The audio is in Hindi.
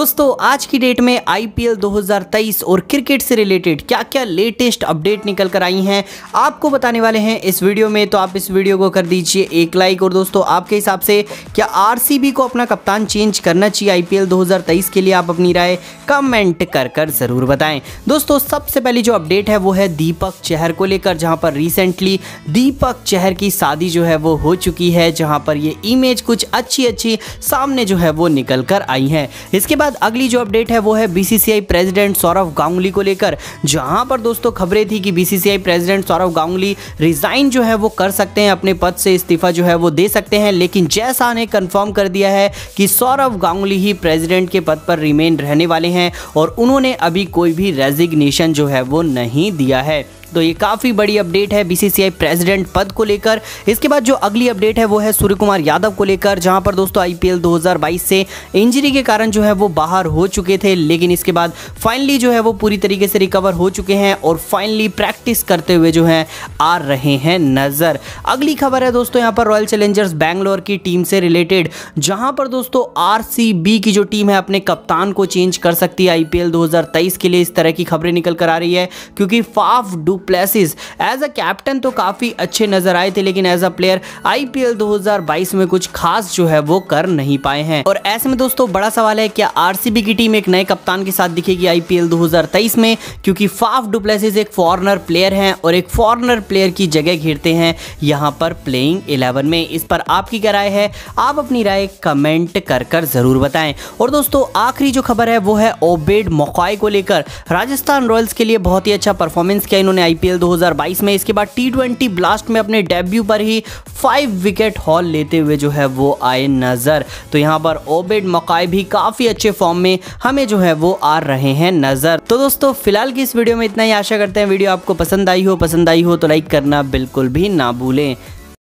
दोस्तों आज की डेट में आईपीएल 2023 और क्रिकेट से रिलेटेड क्या क्या लेटेस्ट अपडेट निकल कर आई हैं आपको बताने वाले हैं इस वीडियो में। तो आप इस वीडियो को कर दीजिए एक लाइक। और दोस्तों आपके हिसाब से क्या आरसीबी को अपना कप्तान चेंज करना चाहिए आईपीएल 2023 के लिए? आप अपनी राय कमेंट कर जरूर बताएं। दोस्तों सबसे पहली जो अपडेट है वो है दीपक चहर को लेकर, जहां पर रिसेंटली दीपक चहर की शादी जो है वो हो चुकी है, जहां पर ये इमेज कुछ अच्छी सामने जो है वो निकल कर आई है। इसके बाद अगली जो अपडेट है वो है बीसीसीआई प्रेसिडेंट सौरव गांगुली को लेकर, जहां पर दोस्तों खबरें थी कि BCCI president Sourav Ganguly resign जो है वो कर सकते हैं, अपने पद से इस्तीफा जो है वो दे सकते हैं। लेकिन जैसा ने कंफर्म कर दिया है कि सौरव गांगुली ही प्रेसिडेंट के पद पर रिमेन रहने वाले हैं और उन्होंने अभी कोई भी रेजिग्नेशन जो है वो नहीं दिया है। तो ये काफ़ी बड़ी अपडेट है बीसीसीआई प्रेसिडेंट पद को लेकर। इसके बाद जो अगली अपडेट है वो है सूर्य कुमार यादव को लेकर, जहां पर दोस्तों आईपीएल 2022 से इंजरी के कारण जो है वो बाहर हो चुके थे, लेकिन इसके बाद फाइनली जो है वो पूरी तरीके से रिकवर हो चुके हैं और फाइनली प्रैक्टिस करते हुए जो है आ रहे हैं नजर। अगली खबर है दोस्तों यहाँ पर रॉयल चैलेंजर्स बैंगलोर की टीम से रिलेटेड, जहां पर दोस्तों आरसीबी की जो टीम है अपने कप्तान को चेंज कर सकती है आईपीएल 2023 के लिए। इस तरह की खबरें निकल कर आ रही है क्योंकि Faf du Plessis as a captain तो काफी अच्छे नजर आए थे, लेकिन एज अ प्लेयर आईपीएल 2022 में कुछ खास जो है वो कर नहीं पाए हैं। और ऐसे में दोस्तों बड़ा सवाल है क्या आरसीबी की टीम एक नए कप्तान के साथ दिखेगी आईपीएल 2023 में, क्योंकि फाफ डू प्लेसिस एक फॉरेनर प्लेयर हैं और एक फॉरेनर प्लेयर की जगह घेरते हैं यहां पर प्लेइंग 11 में। इस पर आपकी क्या राय है? आप अपनी राय कमेंट कर जरूर बताएं। और दोस्तों आखिरी जो खबर है वो है ओबेड मकॉय को लेकर। राजस्थान रॉयल्स के लिए बहुत ही अच्छा परफॉर्मेंस किया इन्होंने आईपीएल 2022 में। इसके बाद टी20 ब्लास्ट में अपने डेब्यू पर ही 5 विकेट हॉल लेते हुए जो है वो आए नजर। तो यहां पर ओबेड मकॉय भी काफी अच्छे फॉर्म में हमें जो है वो आ रहे हैं नजर। तो दोस्तों फिलहाल की इस वीडियो में इतना ही। आशा करते हैं वीडियो आपको पसंद आई हो तो लाइक करना बिल्कुल भी ना भूलें।